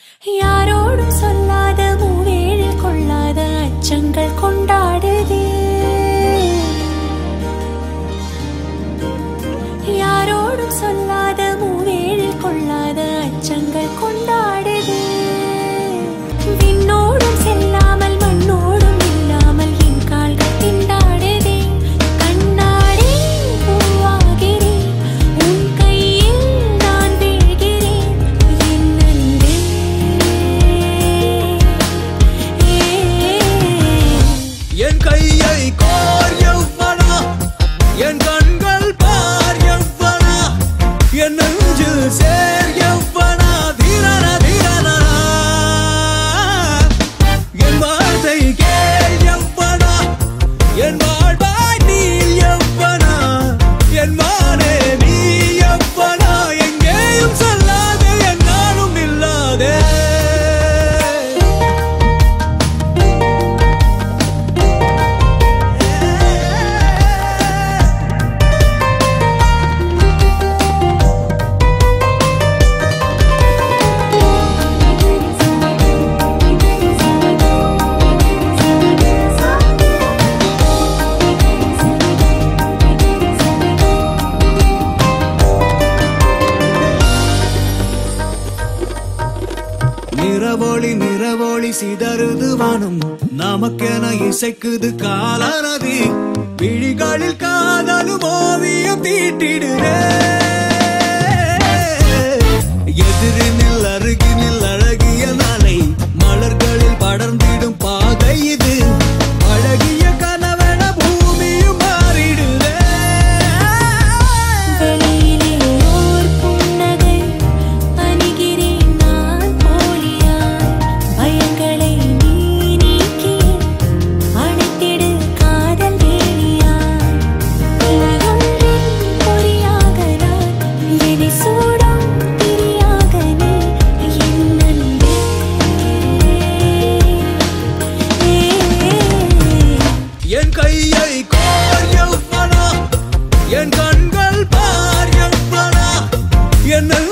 யாரோடும் சொல்லாத மூவேழில் கொள்ளாத அச்சங்கள் கொண்டாடுதே. யாரோடும் சொல்லாத மூவேழில் கொள்ளாத அச்சங்கள் கொண்டாடுதே. விண்ணோடும் செல்லாமல் மண்ணோடும் இல்லாமல் என் கால்கள் திண்டாடுதே. கண்ணாடி பூவாகிறேன், உன் கையில் நான் வீழ்கிறேன். என் அன்பே என் கையை கோர் எவ்வளா, என் கண்கள் பார் எவ்வளா, என் நெஞ்சில் சேர் எவ்வளா. தீரன தீரனா என் வார்த்தை கேள் எவ்வளா, என் வாழ்வாய் நீ எவ்வளா, என் மானே நீ எவ்வளா. எங்கேயும் சொல்லாதே, என்னாலும் இல்லாதே. நிறவொளி நிறவொளி சிதறுது வானம், நமக்கென இசைக்குது காலநதி. விழிகளில் காதலும் ஓவியம் தீட்டிடுவே. எதிரினில் அருகினில் அழகிய நாளை, மலர்களில் படர்ந்திடும் பாதை இது. அழகிய கனவென பூமியும் மாறிடுவே. வெளியிலே ஓர் புன்னகை, அணிகிறேன் நான் போலியாய். பயங்களை நீ நீக்கி அணைத்திடு காதல் வேலியாய். இலையொன்றின் பொறியாக நான், என்னை சூடும் திரியாக நீ. என் அன்பே என் கையை கோர் எவ்வளா, என் கண்கள் பார் எவ்வளா, என்